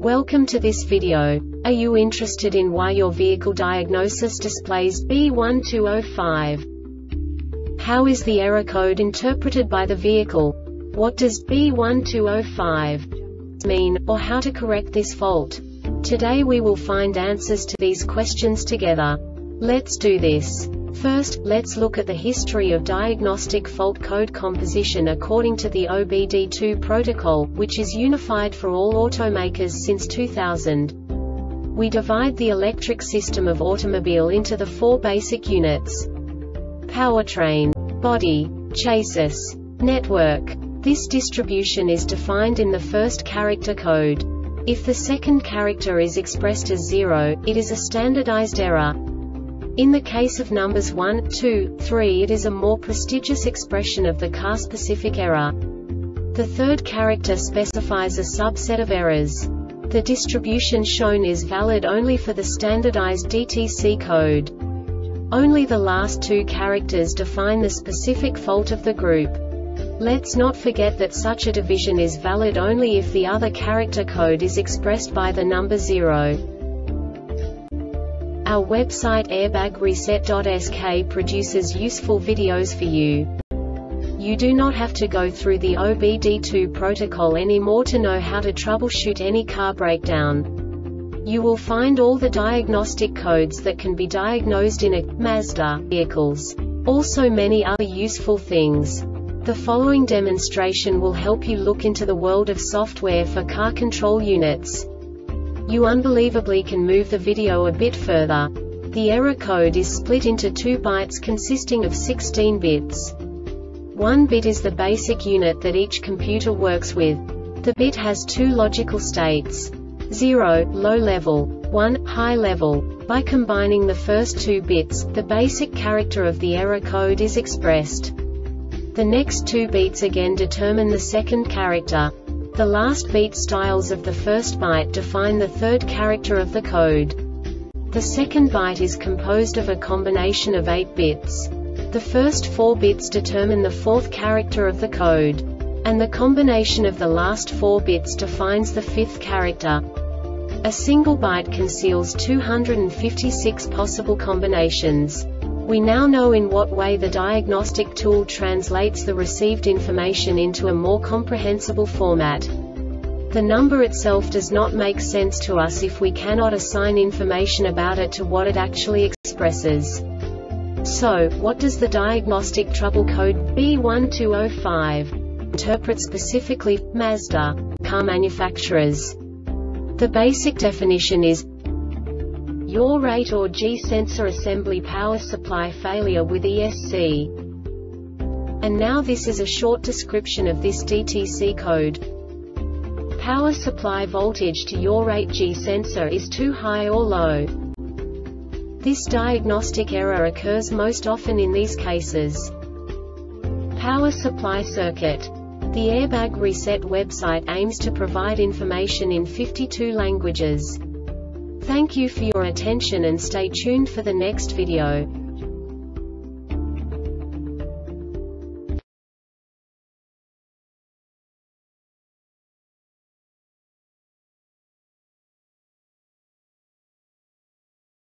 Welcome to this video. Are you interested in why your vehicle diagnosis displays B1205? How is the error code interpreted by the vehicle? What does B1205 mean, or how to correct this fault? Today we will find answers to these questions together. Let's do this. First, let's look at the history of diagnostic fault code composition according to the OBD2 protocol, which is unified for all automakers since 2000. We divide the electric system of automobile into the four basic units: powertrain, body, chassis, network. This distribution is defined in the first character code. If the second character is expressed as 0, it is a standardized error. In the case of numbers 1, 2, 3, it is a more prestigious expression of the car-specific error. The third character specifies a subset of errors. The distribution shown is valid only for the standardized DTC code. Only the last two characters define the specific fault of the group. Let's not forget that such a division is valid only if the other character code is expressed by the number 0. Our website airbagreset.sk produces useful videos for you. You do not have to go through the OBD2 protocol anymore to know how to troubleshoot any car breakdown. You will find all the diagnostic codes that can be diagnosed in a Mazda vehicles. Also many other useful things. The following demonstration will help you look into the world of software for car control units. You unbelievably can move the video a bit further. The error code is split into 2 bytes consisting of 16 bits. 1 bit is the basic unit that each computer works with. The bit has 2 logical states: 0, low level, 1, high level. By combining the first 2 bits, the basic character of the error code is expressed. The next 2 beats again determine the second character. The last beat styles of the first byte define the third character of the code. The second byte is composed of a combination of 8 bits. The first 4 bits determine the fourth character of the code. And the combination of the last 4 bits defines the fifth character. A single byte conceals 256 possible combinations. We now know in what way the diagnostic tool translates the received information into a more comprehensible format. The number itself does not make sense to us if we cannot assign information about it to what it actually expresses. So, what does the diagnostic trouble code B1205 interpret specifically for Mazda car manufacturers? The basic definition is yaw rate or G sensor assembly power supply failure with ESC. And now this is a short description of this DTC code. Power supply voltage to yaw rate G sensor is too high or low. This diagnostic error occurs most often in these cases. Power supply circuit. The Airbag Reset website aims to provide information in 52 languages. Thank you for your attention and stay tuned for the next video.